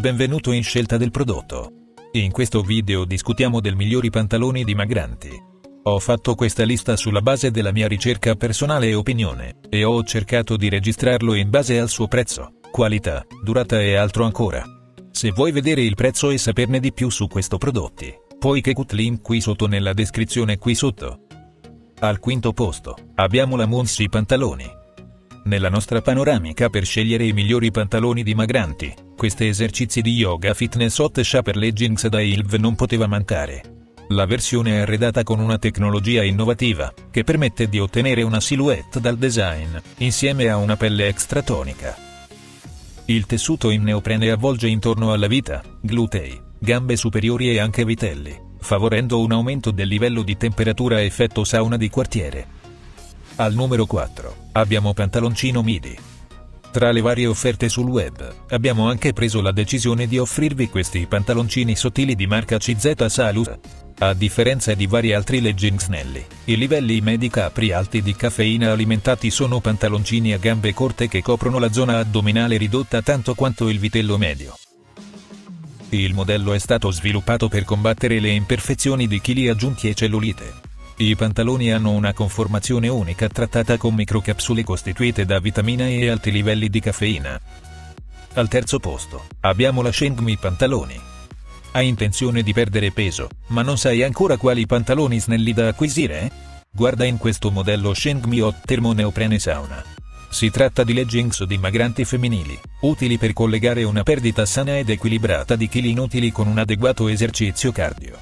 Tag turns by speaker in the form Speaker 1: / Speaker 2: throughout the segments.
Speaker 1: Benvenuto in Scelta del prodotto. In questo video discutiamo del migliori pantaloni dimagranti. Ho fatto questa lista sulla base della mia ricerca personale e opinione, e ho cercato di registrarlo in base al suo prezzo, qualità, durata e altro ancora. Se vuoi vedere il prezzo e saperne di più su questi prodotti, puoi cliccare il link qui sotto nella descrizione qui sotto. Al quinto posto, abbiamo la Munsi Pantaloni. Nella nostra panoramica per scegliere i migliori pantaloni dimagranti, questi esercizi di yoga fitness hot shaper leggings da Ilv non poteva mancare. La versione è arredata con una tecnologia innovativa, che permette di ottenere una silhouette dal design, insieme a una pelle extra tonica. Il tessuto in neoprene avvolge intorno alla vita, glutei, gambe superiori e anche vitelli, favorendo un aumento del livello di temperatura a effetto sauna di quartiere. Al numero 4, abbiamo pantaloncino midi. Tra le varie offerte sul web, abbiamo anche preso la decisione di offrirvi questi pantaloncini sottili di marca CZ Salus. A differenza di vari altri leggings snelli, i livelli medi capri alti di caffeina alimentati sono pantaloncini a gambe corte che coprono la zona addominale ridotta tanto quanto il vitello medio. Il modello è stato sviluppato per combattere le imperfezioni di chili aggiunti e cellulite. I pantaloni hanno una conformazione unica trattata con microcapsule costituite da vitamina E e alti livelli di caffeina. Al terzo posto, abbiamo la Shengmi Pantaloni. Hai intenzione di perdere peso, ma non sai ancora quali pantaloni snelli da acquisire? Guarda in questo modello Shengmi Hot Thermo Neoprene Sauna. Si tratta di leggings dimagranti femminili, utili per collegare una perdita sana ed equilibrata di chili inutili con un adeguato esercizio cardio.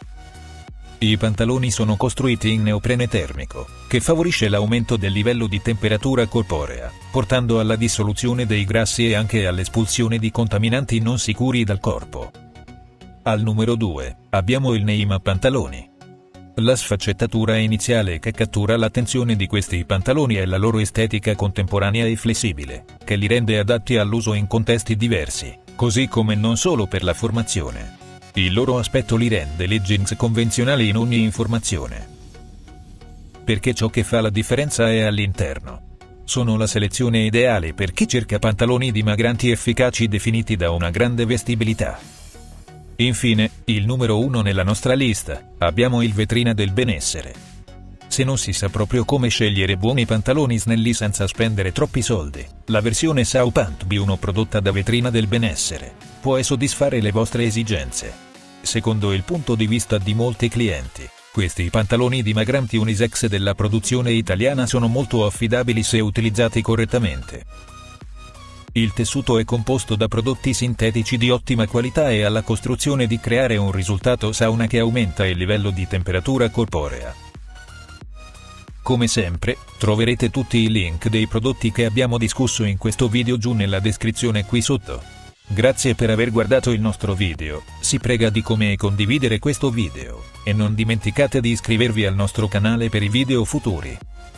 Speaker 1: I pantaloni sono costruiti in neoprene termico, che favorisce l'aumento del livello di temperatura corporea, portando alla dissoluzione dei grassi e anche all'espulsione di contaminanti non sicuri dal corpo. Al numero 2, abbiamo il Neima Pantaloni. La sfaccettatura iniziale che cattura l'attenzione di questi pantaloni è la loro estetica contemporanea e flessibile, che li rende adatti all'uso in contesti diversi, così come non solo per la formazione. Il loro aspetto li rende leggings convenzionali in ogni informazione. Perché ciò che fa la differenza è all'interno. Sono la selezione ideale per chi cerca pantaloni dimagranti efficaci definiti da una grande vestibilità. Infine, il numero 1 nella nostra lista, abbiamo il Vetrina del Benessere. Se non si sa proprio come scegliere buoni pantaloni snelli senza spendere troppi soldi, la versione Sau Pant B1 prodotta da Vetrina del Benessere può soddisfare le vostre esigenze. Secondo il punto di vista di molti clienti, questi pantaloni dimagranti unisex della produzione italiana sono molto affidabili se utilizzati correttamente. Il tessuto è composto da prodotti sintetici di ottima qualità e ha la costruzione di creare un risultato sauna che aumenta il livello di temperatura corporea. Come sempre, troverete tutti i link dei prodotti che abbiamo discusso in questo video giù nella descrizione qui sotto. Grazie per aver guardato il nostro video, si prega di come condividere questo video, e non dimenticate di iscrivervi al nostro canale per i video futuri.